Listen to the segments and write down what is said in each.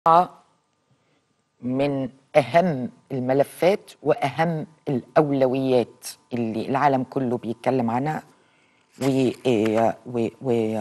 من أهم الملفات وأهم الأولويات اللي العالم كله بيتكلم عنها و و و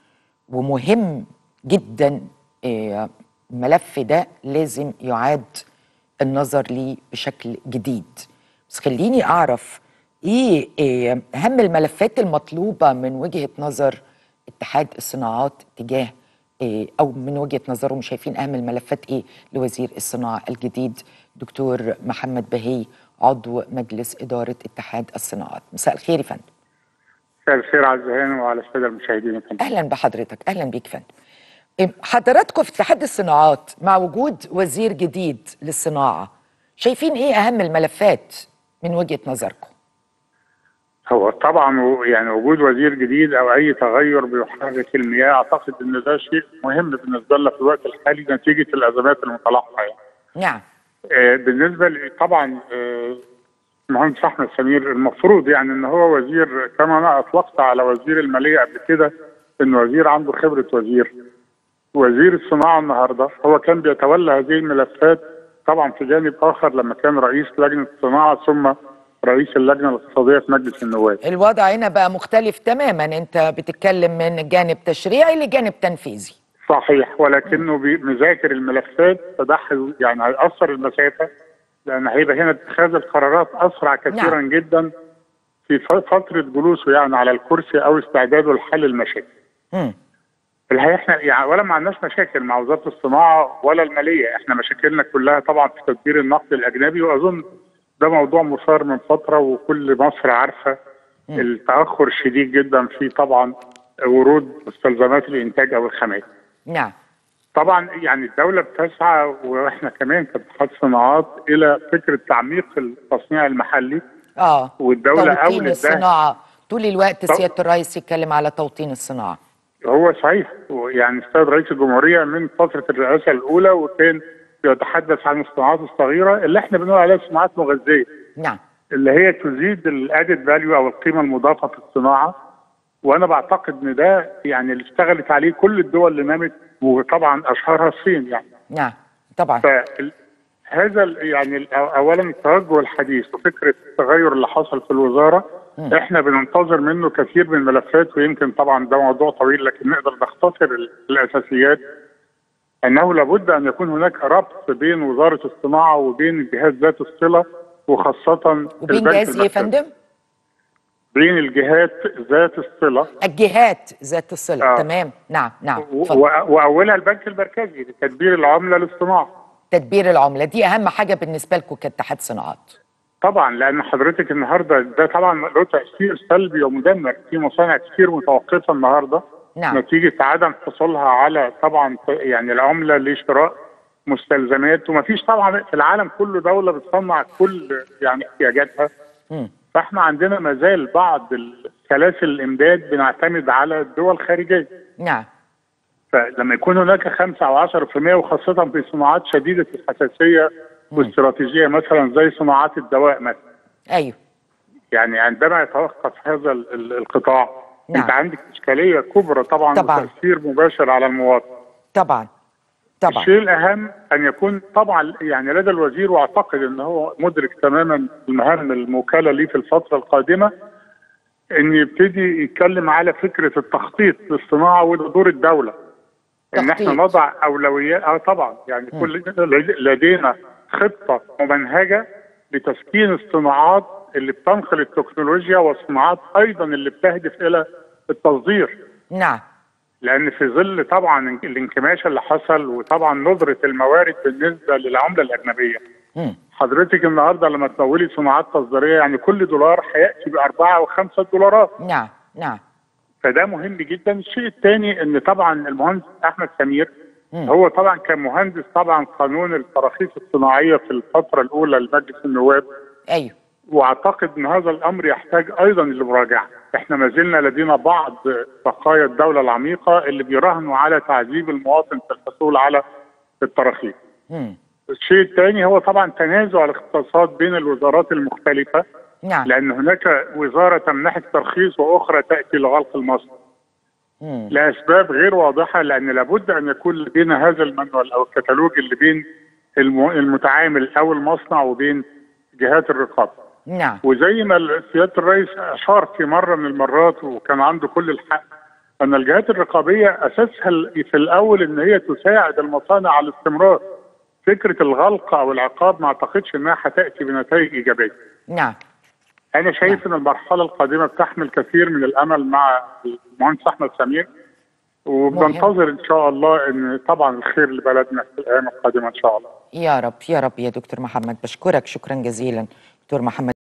ومهم جدا. الملف ده لازم يعاد النظر ليه بشكل جديد. بس خليني أعرف إيه أهم الملفات المطلوبة من وجهة نظر اتحاد الصناعات تجاه أو من وجهة نظرهم شايفين أهم الملفات إيه لوزير الصناعة الجديد دكتور محمد بهي عضو مجلس إدارة اتحاد الصناعات. مساء الخير يا فندم. مساء الخير على الزهاين وعلى السادة المشاهدين يا فندم. أهلا بحضرتك، أهلا بيك فندم. حضراتكم في اتحاد الصناعات مع وجود وزير جديد للصناعة شايفين إيه أهم الملفات من وجهة نظركم؟ هو طبعا يعني وجود وزير جديد او اي تغير بيحرك المياه، اعتقد ان ده شيء مهم بالنسبه لنا في الوقت الحالي نتيجه الازمات المتلاحقه يعني. نعم. بالنسبه طبعا المهندس احمد سمير المفروض يعني ان هو وزير، كما انا اطلقت على وزير الماليه قبل كده ان وزير عنده خبره وزير. وزير الصناعه النهارده هو كان بيتولى هذه الملفات طبعا في جانب اخر لما كان رئيس لجنه الصناعه ثم رئيس اللجنه الاقتصاديه في مجلس النواب. الوضع هنا بقى مختلف تماما، انت بتتكلم من جانب تشريعي لجانب تنفيذي. صحيح، ولكنه مذاكر الملفات، فده يعني هيأثر المسافه لان هيبقى هنا اتخاذ القرارات اسرع كثيرا جدا في فتره جلوسه يعني على الكرسي او استعداده لحل المشاكل. الحقيقه احنا يعني ولا ما عندناش مشاكل مع وزاره الصناعه ولا الماليه، احنا مشاكلنا كلها طبعا في تدبير النقد الاجنبي، واظن ده موضوع مثار من فتره وكل مصر عارفه التاخر الشديد جدا في طبعا ورود مستلزمات الانتاج او الخامات. نعم. طبعا يعني الدوله بتسعى واحنا كمان كاتحاد صناعات الى فكره تعميق التصنيع المحلي. والدوله توطين الصناعه طول الوقت سياده الرئيس يتكلم على توطين الصناعه. هو صحيح، يعني السيد رئيس الجمهوريه من فتره الرئاسه الاولى وكان بيتحدث عن الصناعات الصغيره اللي احنا بنقول عليها صناعات مغذيه. نعم. اللي هي تزيد الادد فاليو او القيمه المضافه في الصناعه، وانا بعتقد ان ده يعني اللي اشتغلت عليه كل الدول اللي نامت وطبعا اشهرها الصين يعني. نعم طبعا. هذا يعني اولا التوجه الحديث وفكره التغير اللي حصل في الوزاره احنا بننتظر منه كثير من الملفات، ويمكن طبعا ده موضوع طويل لكن نقدر نختصر الاساسيات. انه لابد ان يكون هناك ربط بين وزاره الصناعه وبين الجهات ذات الصله، وخاصه وبين جهاز ايه يا فندم؟ بين الجهات ذات الصله. الجهات ذات الصله. تمام. نعم واولها البنك المركزي لتدبير العمله للصناعه. تدبير العمله دي اهم حاجه بالنسبه لكم كاتحاد صناعات. طبعا لان حضرتك النهارده ده طبعا له تاثير سلبي ومدمر في مصانع كتير متوقفه النهارده. نعم. نتيجه عدم حصولها على طبعا يعني العمله لشراء مستلزمات، ومفيش طبعا في العالم كله دوله بتصنع كل يعني احتياجاتها. فاحنا عندنا ما زال بعض سلاسل الامداد بنعتمد على الدول الخارجيه. نعم. فلما يكون هناك 5 أو 10% وخاصه في صناعات شديده الحساسيه واستراتيجيه مثلا زي صناعات الدواء مثلا. ايوه. يعني عندما يتوقف هذا القطاع نعم. انت عندك اشكاليه كبرى طبعا وتاثير مباشر على المواطن. طبعا. الشيء الاهم ان يكون طبعا يعني لدى الوزير، واعتقد ان هو مدرك تماما المهام الموكله ليه في الفتره القادمه، ان يبتدي يتكلم على فكره التخطيط للصناعه وده دور الدوله. ان احنا نضع اولويات. طبعا يعني كل لدينا خطه ممنهجه لتسكين الصناعات اللي بتنقل التكنولوجيا، والصناعات ايضا اللي بتهدف الى التصدير. نعم. لان في ظل طبعا الانكماش اللي حصل وطبعا ندره الموارد بالنسبه للعمله الاجنبيه. حضرتك النهارده لما تمولي صناعات تصديريه يعني كل دولار هياتي ب4 أو 5 دولارات. نعم. فده مهم جدا. الشيء الثاني ان طبعا المهندس احمد سمير هو طبعا كان مهندس طبعا قانون التراخيص الصناعيه في الفتره الاولى لمجلس النواب. ايوه. واعتقد ان هذا الامر يحتاج ايضا للمراجعه. احنا ما زلنا لدينا بعض بقايا الدوله العميقه اللي بيراهنوا على تعذيب المواطن في الحصول على التراخيص. الشيء الثاني هو طبعا تنازع الاختصاصات بين الوزارات المختلفه. نعم. لان هناك وزاره تمنحك ترخيص واخرى تاتي لغلق المصنع. لاسباب غير واضحه، لان لابد ان يكون لدينا هذا المانوال او الكتالوج اللي بين المتعامل او المصنع وبين جهات الرقابه. نعم. وزي ما سياده الرئيس اشار في مره من المرات وكان عنده كل الحق، ان الجهات الرقابيه اساسها في الاول ان هي تساعد المصانع على الاستمرار. فكره الغلق او العقاب ما اعتقدش انها هتاتي بنتائج ايجابيه. نعم. انا شايف ان المرحله القادمه بتحمل كثير من الامل مع المهندس احمد سمير، وبنتظر ان شاء الله ان طبعا الخير لبلدنا في الايام القادمه ان شاء الله. يا رب يا رب يا دكتور محمد، بشكرك شكرا جزيلا دكتور محمد.